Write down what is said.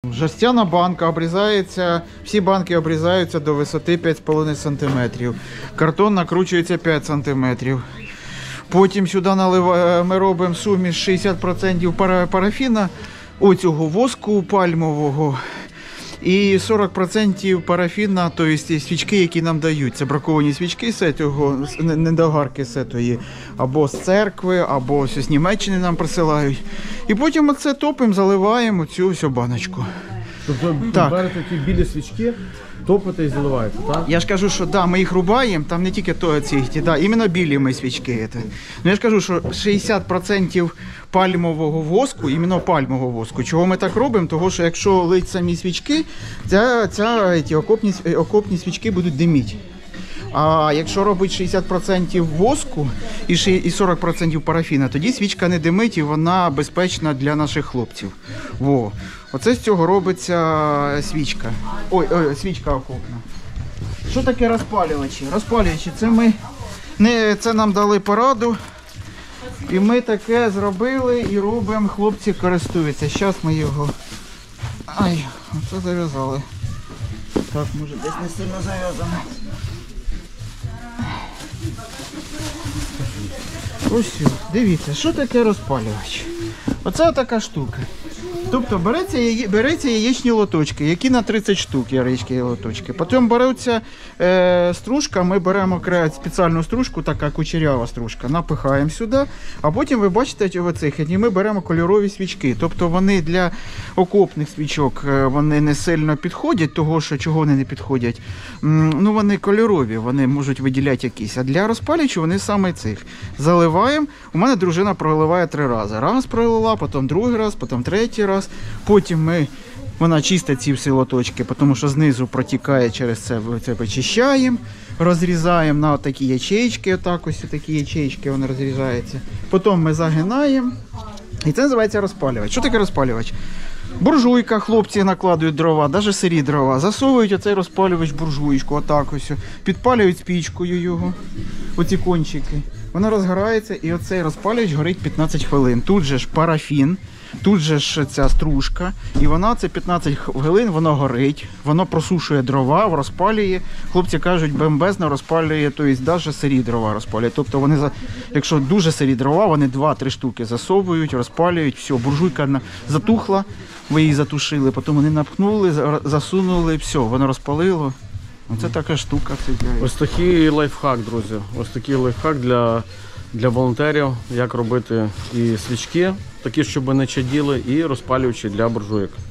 Жестяна банка обрізається, всі банки обрізаються до висоти 5,5 см. Картон накручується 5 см. Потім сюди ми робимо суміш 60% парафіна, оцього воску пальмового, і 40% парафіна, тобто свічки, які нам дають. Це браковані свічки з цього, недогарки з цієї, або з церкви, або з Німеччини нам присилають. І потім оце топимо, заливаємо цю всю баночку. Тобто берете ті білі свічки, топите і заливаєте, так? Я ж кажу, що да, ми їх рубаємо, там не тільки ці, да, іменно білі ми свічки. Ну я ж кажу, що 60% пальмового воску, іменно пальмового воску. Чого ми так робимо? Тому що якщо лить самі свічки, ці окопні свічки будуть диміти. А якщо робить 60% воску і 40% парафіна, тоді свічка не димить і вона безпечна для наших хлопців. Во. Оце з цього робиться свічка. Ой, свічка окопна. Що таке розпалювачі? Розпалювачі, це нам дали пораду. І ми таке зробили і робимо, хлопці користуються. Зараз ми його... Ай, оце зав'язали. Так, може десь не сильно зав'язано. Ось, дивіться, що таке розпалювач. Оце така штука. Тобто береться яєчні лоточки, які на 30 штук яєчні лоточки. Потім береться стружка, ми беремо спеціальну стружку, така кучерява стружка, напихаємо сюди, а потім ви бачите оцих, і ми беремо кольорові свічки. Тобто вони для окопних свічок вони не сильно підходять, того що чого вони не підходять. Ну вони кольорові, вони можуть виділяти якісь, а для розпалювачів вони саме цих. Заливаємо, у мене дружина проливає 3 рази. Раз пролила, потім другий раз, потім третій раз. Потім вона чистить ці всі лоточки, тому що знизу протікає через це вичищаємо, розрізаємо на такі ячейки, отак ось такі ячейки вони розрізаються. Потім ми загинаємо, і це називається розпалювач. Що таке розпалювач? Буржуйка, хлопці накладують дрова, навіть сирі дрова, засовують оцей розпалювач буржуйку, отак ось, підпалюють спічкою його, оці кончики. Воно розгорається і оцей розпалювач горить 15 хвилин. Тут же ж парафін, тут же ж ця стружка, і вона це 15 хвилин, воно горить, воно просушує дрова, розпалює. Хлопці кажуть, бомбезно розпалює, тобто навіть сирі дрова розпалює. Тобто вони, якщо дуже сирі дрова, вони 2-3 штуки засовують, розпалюють, все, буржуйка затухла, ви її затушили, потім вони напхнули, засунули, все, воно розпалило. Оце така штука. Ось такий лайфхак, друзі. Ось такий лайфхак для волонтерів, як робити і свічки, такі, щоб не чаділи, і розпалювачі для буржуйок.